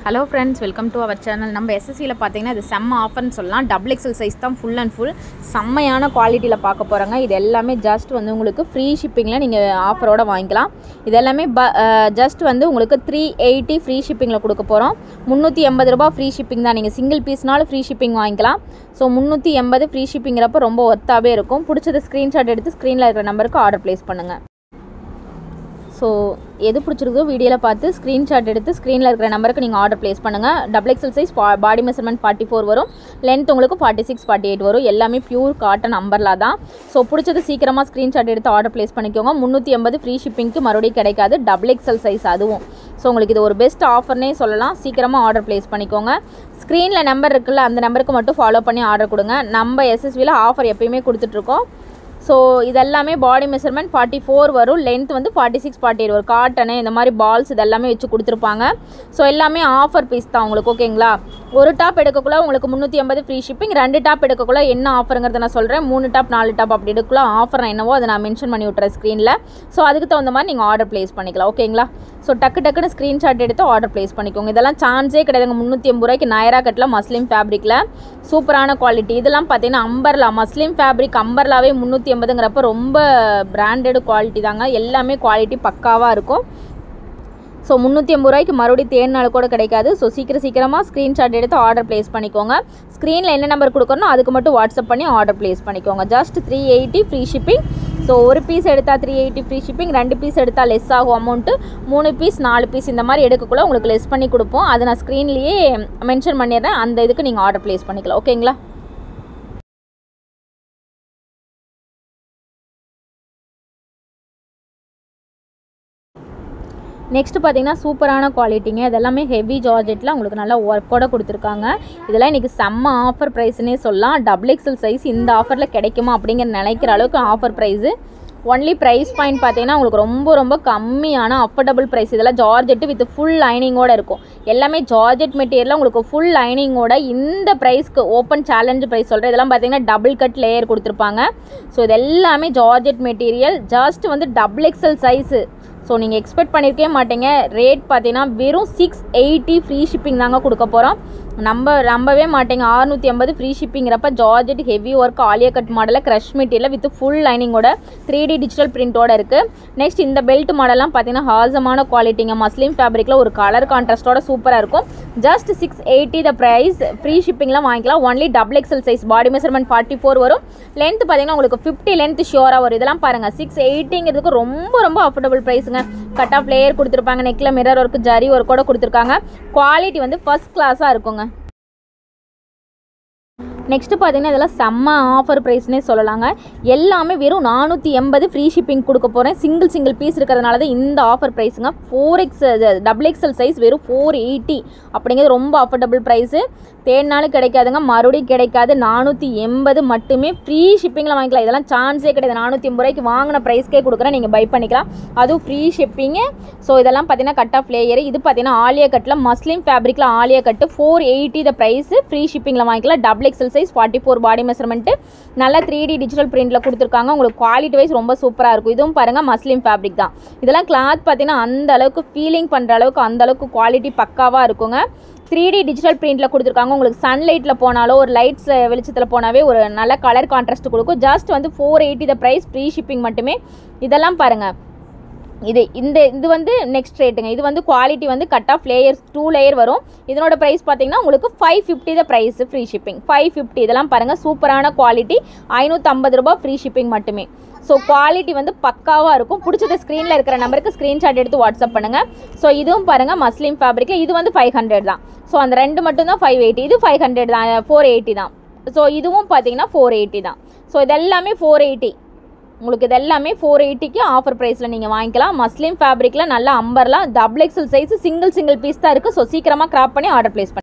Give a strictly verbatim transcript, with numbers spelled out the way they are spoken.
Hello friends, welcome to our channel. நம்ம S S C ல பாத்தீங்கன்னா இது செம்ம ஆஃபர்னு சொல்லலாம். டபுள் எக்ஸ்எல் சைஸ் தான் full and full. செம்மையான குவாலிட்டில பார்க்க போறாங்க. இது எல்லாமே just வந்து உங்களுக்கு free shippingல நீங்க ஆஃபரோட வாங்கிக்கலாம். இது எல்லாமே just வந்து உங்களுக்கு three eighty free shippingல கொடுக்க போறோம். முந்நூற்று எண்பது ரூபாய் free shipping தான். நீங்க சிங்கிள் பீஸ்னால free shipping வாங்கிக்கலாம். சோ முந்நூற்று எண்பது free shippingறப்ப ரொம்ப ஒர்த்தாவே இருக்கும். பிடிச்சத ஸ்கிரீன்ஷாட் எடுத்து ஸ்கிரீன்ல இருக்கிற நம்பருக்கு ஆர்டர் பிளேஸ் பண்ணுங்க. So எது பிடிச்சிருக்கோ வீடியோல பார்த்து ஸ்கிரீன்ஷாட் எடுத்து ஸ்கிரீன்ல இருக்கிற நம்பருக்கு நீங்க ஆர்டர் பிளேஸ் பண்ணுங்க. Double XL size body measurement forty-four வரும். லெந்த் உங்களுக்கு forty-six forty-eight வரும். எல்லாமே பியூர் காட்டன் அம்பர்லா தான். சோ பிடிச்சது சீக்கிரமா ஸ்கிரீன்ஷாட் எடுத்து ஆர்டர் பிளேஸ் பண்ணிக்கோங்க. முந்நூற்று எண்பது ஃப்ரீ ஷிப்பிங்க்கு மறுபடியும் கிடைக்காது. டபுள் எக்ஸ்எல் சைஸ் அதுவும். சோ உங்களுக்கு இது ஒரு பெஸ்ட் ஆஃபர்னே சொல்லலாம். சீக்கிரமா ஆர்டர் பிளேஸ் பண்ணிக்கோங்க. ஸ்கிரீன்ல நம்பர் இருக்குல்ல அந்த நம்பருக்கு மட்டும் ஃபாலோ பண்ணி ஆர்டர் கொடுங்க. நம்ம S S V ல ஆஃபர் எப்பயுமே கொடுத்துட்டு இருக்கோம். So இதெல்லாமே பாடி மெஷர்மென்ட் forty-four வரும். லெந்த் வந்து forty-six forty-eight வரும். காட்டன் இந்த மாதிரி பால்ஸ் இதெல்லாமே வெச்சு கொடுத்திருப்பாங்க. சோ எல்லாமே ஆஃபர் பீஸ் தான் உங்களுக்கு ஓகேங்களா? ஒரு டாப் எடுக்கக்குள்ள உங்களுக்கு முந்நூற்று எண்பது ஃப்ரீ ஷிப்பிங். ரெண்டு டாப் எடுக்கக்குள்ள என்ன ஆஃபர்ங்கறத நான் சொல்றேன். மூணு டாப் நாலு டாப் அப்படி எடுக்கக்குள்ள ஆஃபர் என்னவோ அதை நான் மென்ஷன் பண்ணி விட்டுறேன் ஸ்கிரீன்ல. சோ அதுக்கு தகுந்த மாதிரி நீங்க ஆர்டர் பிளேஸ் பண்ணிக்கலாம் ஓகேங்களா? சோ டக்கு டக்குன்னு ஸ்கிரீன்ஷாட் எடுத்து ஆர்டர் பிளேஸ் பண்ணிக்கோங்க. இதெல்லாம் சான்ஸே கிடையாதுங்க. முந்நூற்று எண்பது ரூபாய்க்கு நைரா கட்ல மஸ்லிம் ஃபேப்ரிக்ல சூப்பரான குவாலிட்டி. இதெல்லாம் பாத்தீங்கன்னா அம்பர்லா மஸ்லிம் ஃபேப்ரிக் அம்பர்லாவே முந்நூற்று எண்பதுங்கறப்ப ரொம்ப பிராண்டட் குவாலிட்டி தாங்க. எல்லாமே குவாலிட்டி பக்காவா இருக்கும். சோ முந்நூற்று எண்பது ரூபாய்க்கு மறுபடியும் தேனால கூட கிடைக்காது. சோ சீக்கிரம் சீக்கிரமா ஸ்கிரீன்ஷாட் எடுத்து ஆர்டர் பிளேஸ் பண்ணிக்கோங்க. ஸ்கிரீன்ல என்ன நம்பர் கொடுக்கறனோ அதுக்கு மட்டும் வாட்ஸ்அப் பண்ணி ஆர்டர் பிளேஸ் பண்ணிக்கோங்க. Just three eighty free shipping. So ஒரு பீஸ் எடுத்தா three eighty ஃப்ரீ ஷிப்பிங். ரெண்டு பீஸ் எடுத்தா லெஸ் ஆகும் அமௌண்ட். மூணு பீஸ் நாலு பீஸ் இந்த மாதிரி எடுக்கக்குள்ள உங்களுக்கு லெஸ் பண்ணி கொடுப்போம். அதை நான் ஸ்கிரீன்லயே மென்ஷன் பண்ணிடுறேன். அந்த இதுக்கு நீங்க ஆர்டர் பிளேஸ் பண்ணிக்கலாம் ஓகேங்களா? நெக்ஸ்ட் பாத்தீங்கன்னா சூப்பரான குவாலிட்டிங்க. இதெல்லாமே ஹெவி ஜார்ஜெட்ல உங்களுக்கு நல்ல ஒர்க்கோட கொடுத்துருக்காங்க. இதெல்லாம் இன்னைக்கு செம்ம ஆஃபர் பிரைஸ்னே சொல்லலாம். டபுள் எக்ஸ்எல் சைஸ் இந்த ஆஃபர்ல கிடைக்குமா அப்படிங்கிற நினைக்கிற அளவுக்கு offer price. Only price point பார்த்தீங்கன்னா உங்களுக்கு ரொம்ப ரொம்ப கம்மியான அஃபோர்டபுள் ப்ரைஸ். இதெல்லாம் ஜார்ஜெட் வித் ஃபுல் லைனிங்கோட இருக்கும். எல்லாமே ஜார்ஜெட் மெட்டீரியல் உங்களுக்கு ஃபுல் லைனிங்கோட இந்த ப்ரைஸ்க்கு ஓப்பன் சேலஞ்ச் ப்ரைஸ் சொல்கிறேன். இதெல்லாம் பார்த்தீங்கன்னா டபுள் கட் லேயர் கொடுத்துருப்பாங்க. ஸோ இது எல்லாமே ஜார்ஜெட் மெட்டீரியல். ஜஸ்ட் வந்து டபுள் எக்ஸ்எல் சைஸு. ஸோ நீங்கள் எக்ஸ்பெக்ட் பண்ணியிருக்கவே மாட்டீங்க. ரேட் பார்த்தீங்கன்னா வெறும் சிக்ஸ் எயிட்டி ஃப்ரீ ஷிப்பிங் தாங்க கொடுக்க போகிறோம். நம்ப நம்பவே மாட்டேங்க. அறுநூற்றி ஐம்பது ஃப்ரீ ஷிப்பிங்கிறப்ப georgette heavy work Alia cut மாடலில் க்ரஷ் மெட்டீரியல் வித் ஃபுல் லைனிங்கோட த்ரீ டி டிஜிட்டல் பிரிண்டோட இருக்குது. நெக்ஸ்ட் இந்த பெல்ட் மாடலாம் பார்த்தீங்கன்னா ஹாசமான குவாலிட்டிங்க. மஸ்லிம் ஃபேப்ரிக்கில் ஒரு கலர் கான்ட்ராஸ்டோட சூப்பராக இருக்கும். Just six eighty the price. Free ஷிப்பிங்லாம் வாங்கிக்கலாம். Only double XL size body measurement forty four வரும். லென்த் பார்த்தீங்கன்னா உங்களுக்கு ஃபிஃப்டி லென்த் ஷியோராக வரும். இதெல்லாம் பாருங்கள் சிக்ஸ் எயிட்டிங்கிறதுக்கு ரொம்ப ரொம்ப அஃபோர்டபுள் ப்ரைஸுங்க. கட் ஆஃப் லேயர் கொடுத்துருப்பாங்க. நெக்ல மிரர் ஒர்க் ஜரி ஒர்க்கோட கொடுத்துருக்காங்க. குவாலிட்டி வந்து ஃபர்ஸ்ட் கிளாஸாக இருக்குங்க. நெக்ஸ்ட் பார்த்தீங்கன்னா இதெல்லாம் செம்ம ஆஃபர் ப்ரைஸ்னே சொல்லலாங்க. எல்லாமே வெறும் நானூற்றி எண்பது ஃப்ரீ ஷிப்பிங் கொடுக்க போகிறேன். சிங்கிள் சிங்கிள் பீஸ் இருக்கிறதுனால தான் இந்த ஆஃபர் ப்ரைஸுங்க. Four X double XL size வெறும் ஃபோர் எயிட்டி அப்படிங்கிறது ரொம்ப அஃபோர்டபுள் ப்ரைஸு. தேடினாலும் கிடைக்காதுங்க. மறுபடியும் கிடைக்காது. நானூற்றி எண்பது மட்டுமே ஃப்ரீ ஷிப்பிங்கில் வாங்கிக்கலாம். இதெல்லாம் சான்ஸே கிடையாது. நானூற்றி எண்பது ரூபாய்க்கு வாங்கின ப்ரைஸ்க்கே கொடுக்குறேன். நீங்கள் பை பண்ணிக்கலாம். அதுவும் ஃப்ரீ ஷிப்பிங்கு. ஸோ இதெல்லாம் பார்த்தீங்கன்னா கட் ஆஃப் லேயர். இது பார்த்தீங்கன்னா ஆலியா கட்டில் மஸ்லிம் ஃபேப்ரிக்கில் Alia cut four eighty the price. Free ஷிப்பிங்கில் வாங்கிக்கலாம். Double XL size forty four body measurement. நல்ல த்ரீ டி டிஜிட்டல் பிரிண்ட்ல கொடுத்துருக்காங்க. உங்களுக்கு குவாலிட்டி வைஸ் ரொம்ப சூப்பராக இருக்கும். இதுவும் பாருங்க மஸ்லிம் ஃபேப்ரிக் தான். இதெல்லாம் கிளாத் பார்த்தீங்கன்னா அந்த அளவுக்கு ஃபீலிங் பண்ணுற அளவுக்கு அந்த அளவுக்கு குவாலிட்டி பக்காவாக இருக்குங்க. த்ரீ டி டிஜிட்டல் பிரிண்ட்ல கொடுத்துருக்காங்க. உங்களுக்கு சன்லைட்டில் போனாலோ ஒரு லைட்ஸ் வெளிச்சத்தில் போனாவே ஒரு நல்ல கலர் கான்ட்ராஸ்ட் கொடுக்கும். ஜஸ்ட் வந்து four eighty the price. Free shipping மட்டுமே. இதெல்லாம் பாருங்க. இது இந்த இது வந்து நெக்ஸ்ட் ரேட்டுங்க. இது வந்து குவாலிட்டி வந்து cut off layers two layer வரும். இதனோட ப்ரைஸ் பார்த்தீங்கன்னா உங்களுக்கு five fifty the price. Free shipping five fifty. இதெல்லாம் பாருங்கள் சூப்பரான குவாலிட்டி. ஐநூற்றி ஐம்பது ரூபாய் ஃப்ரீ ஷிப்பிங் மட்டுமே. ஸோ குவாலிட்டி வந்து பக்காவாக இருக்கும். பிடிச்சது ஸ்க்ரீனில் இருக்கிற நம்பருக்கு ஸ்க்ரீன்ஷாட் எடுத்து வாட்ஸ்அப் பண்ணுங்கள். ஸோ இதுவும் பாருங்கள் மஸ்லிம் ஃபேப்ரிக்கில் இது வந்து ஃபைவ் ஹண்ட்ரட் தான். ஸோ அந்த ரெண்டு மட்டும் தான் ஃபைவ் எயிட்டி. இது ஃபைவ் ஹண்ட்ரட் தான் ஃபோர் எயிட்டி தான். ஸோ இதுவும் பார்த்தீங்கன்னா ஃபோர் எயிட்டி தான். ஸோ இதெல்லாமே ஃபோர் எயிட்டி. உங்களுக்கு இது எல்லாமே ஃபோர் எயிட்டிக்கு ஆஃபர் ப்ரைஸில் நீங்கள் வாங்கிக்கலாம். மஸ்லிம் ஃபேப்ரிக்கில் நல்ல அம்பர்லாம் double XL size single single piece தான் இருக்குது. ஸோ சீக்கிரமாக கிராப் பண்ணி ஆர்டர் பிளேஸ் பண்ணி